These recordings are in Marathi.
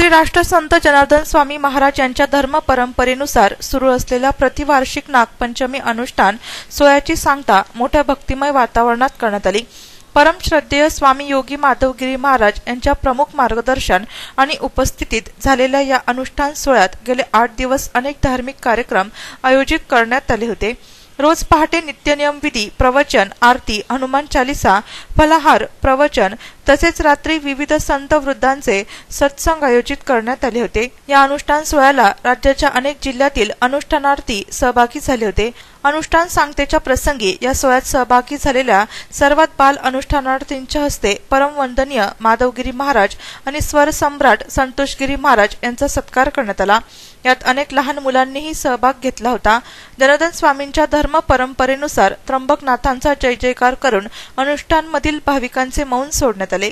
श्री राष्ट्रसंत जनार्दन स्वामी महाराज यांच्या धर्म परंपरेनुसार सुरू असलेल्या प्रतिवार्षिक नागपंचमी अनुष्ठान सोहळ्याची सांगता मोठ्या भक्तिमय वातावरणात करण्यात आली। परम श्रद्धेय स्वामी योगी माधवगिरी महाराज यांच्या प्रमुख मार्गदर्शन आणि उपस्थितीत झालेल्या या अनुष्ठान सोहळ्यात गेले 8 दिवस अनेक धार्मिक कार्यक्रम आयोजित करण्यात आले होते। रोज पहाटे नित्यनियम विधी, प्रवचन, आरती, हनुमान चालीसा, फलाहार, प्रवचन तसेच रात्री विविध संत वृद्धांचे सत्संग आयोजित करण्यात आले होते। या अनुष्ठान सोहळ्याला राज्याच्या अनेक जिल्ह्यातील अनुष्ठानार्थी सहभागी झाले होते। अनुष्ठान सांगतेच्या प्रसंगी या सोहळ्यात सहभागी झालेल्या सर्वात बाल अनुष्ठानार्थींच्या हस्ते परमवंदनीय माधवगिरी महाराज आणि स्वर सम्राट संतोषगिरी महाराज यांचा सत्कार करण्यात आला। यात अनेक लहान मुलांनीही सहभाग घेतला होता। जनार्दन स्वामींच्या धर्म परंपरेनुसार त्र्यंबकनाथांचा जय जयकार करून अनुष्ठानमधील भाविकांचे मौन सोडण्यात आले।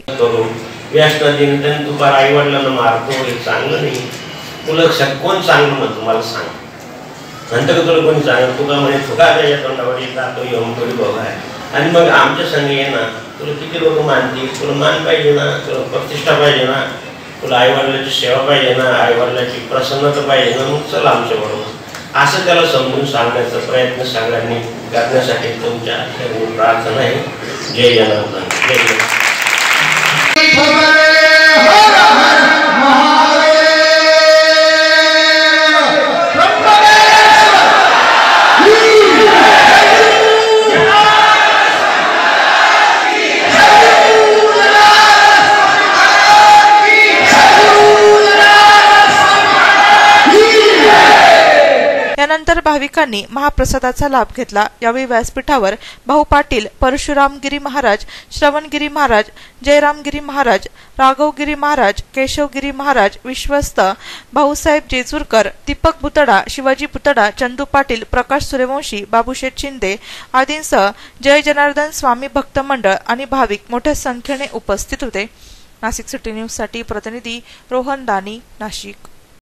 नंतर तुला कोणी सांगेल तुला म्हणे फुका त्याच्या तोंडावर जातो येऊन थोडी बघा आहे आणि मग आमच्या संगी ये ना, तुला किती लोक मानतील, तुला मान पाहिजे ना, तुला प्रतिष्ठा पाहिजे ना, तुला आईवडिलाची सेवा पाहिजे ना, आईवडिलाची प्रसन्नता पाहिजे ना, मग चला आमच्या बरोबर असं त्याला समजून सांगण्याचा प्रयत्न सगळ्यांनी करण्यासाठी तुमच्या प्रार्थना आहे। जय जनार्दन, जय यानंतर भाविकांनी महाप्रसादाचा लाभ घेतला। यावेळी व्यासपीठावर भाऊ पाटील, परशुरामगिरी महाराज, श्रवणगिरी महाराज, जयरामगिरी महाराज, राघवगिरी महाराज, केशवगिरी महाराज, विश्वस्त भाऊसाहेब जेजूरकर, दीपक भुतडा, शिवाजी भुतडा, चंदू पाटील, प्रकाश सूर्यवंशी, बाबूशेठ शिंदे आदींसह जय जनार्दन स्वामी भक्त मंडळ आणि भाविक मोठ्या संख्येने उपस्थित होते। नाशिक सिटी न्यूज साठी प्रतिनिधी रोहन दानी, नाशिक।